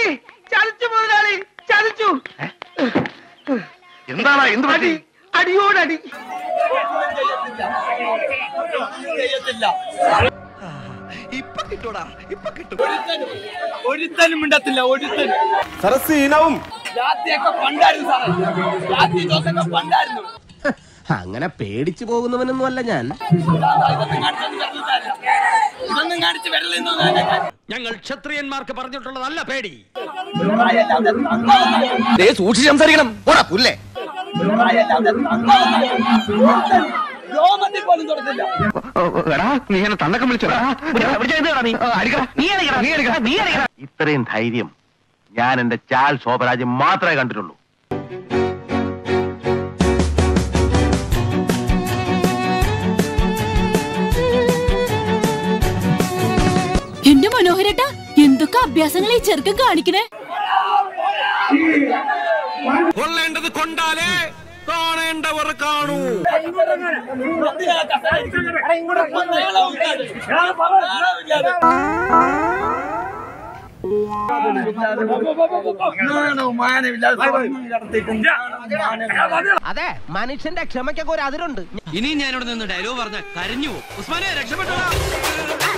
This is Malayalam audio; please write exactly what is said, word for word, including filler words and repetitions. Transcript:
ചതിച്ചു മുതലാളി, ചതിച്ചു. എന്താണ് എന്ത് പറ്റി? അടിയോടടി. ഇപ്പൊ കിട്ടൂടാ, ഇപ്പൊ കിട്ടും. ഒരുത്തനും മിണ്ടത്തില്ല, ഒരുത്തനും. സരസീനവും രാത്രിയൊക്കെ പണ്ടായിരുന്നു സാറേ, രാത്രി ദിവസമൊക്കെ പണ്ടായിരുന്നു. അങ്ങനെ പേടിച്ചു പോകുന്നവനൊന്നും അല്ല ഞാൻ. ഇതൊന്നും കാണിച്ച് വരലെന്നോ. ഞങ്ങൾ ക്ഷത്രിയന്മാർക്ക് പറഞ്ഞിട്ടുള്ളതല്ല പേടി. സൂക്ഷിച്ച് സംസാരിക്കണം. പുല്ലേ രോമത്തിൽ പോലും തൊടത്തില്ല. നീ എന്നെ തന്നക്കം വിളിച്ചോടാ. ഇത്രയും ധൈര്യം ഞാൻ എന്റെ ചാൽ ശോഭരാജ് മാത്രമേ കണ്ടിട്ടുള്ളൂ. എന്റെ മനോഹരേട്ടാ, എന്തൊക്കെ അഭ്യാസങ്ങൾ ഈ ചെറുക്കൻ കാണിക്കണേ. കൊള്ളേണ്ടത് കൊണ്ടാലേ കാണേണ്ടവർ കാണൂ. അതെ, മനുഷ്യന്റെ ക്ഷമയ്ക്കൊക്കെ ഒരു അതിരുണ്ട്. ഇനി ഞാനിവിടെ നിന്ന് ഡയലോഗ് പറഞ്ഞ കരഞ്ഞു. ഉസ്മാനെ രക്ഷപ്പെട്ടോ.